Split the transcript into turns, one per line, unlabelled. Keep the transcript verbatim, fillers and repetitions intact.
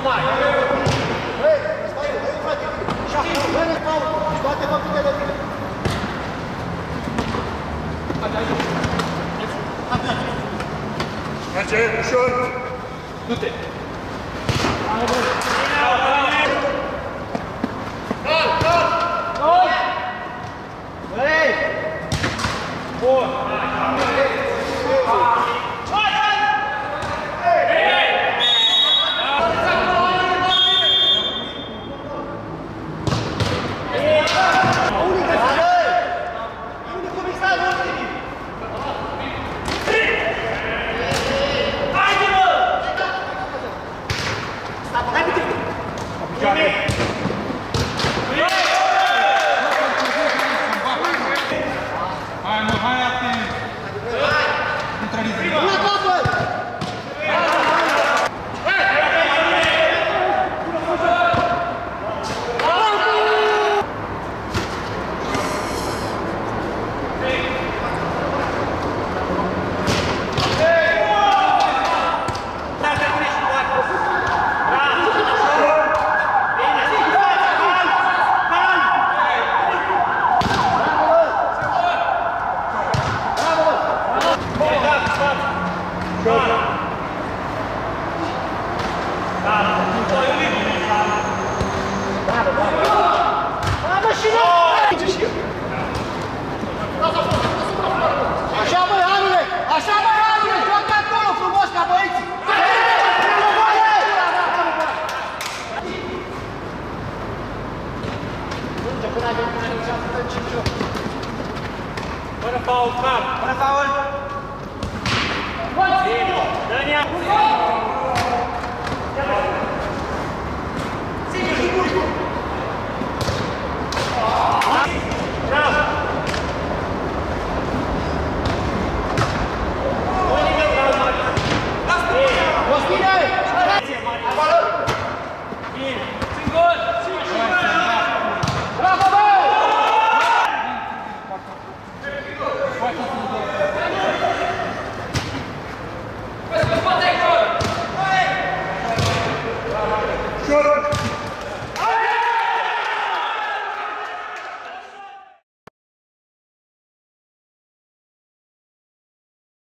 mai.
Hei, stai, hei, frate, și acum, vene faul, și toate făcute de tine.
Merge, ușor.
Du-te.
Cal, cal! Gol! Hei! Bun! Așa, băi, Harule! Așa, băi, Harule! Joacă acolo frumos ca băieții! Până ai venit în șapte, cinci ori.
Fără faul, calm.
Fără faul!
Dă-ne-a!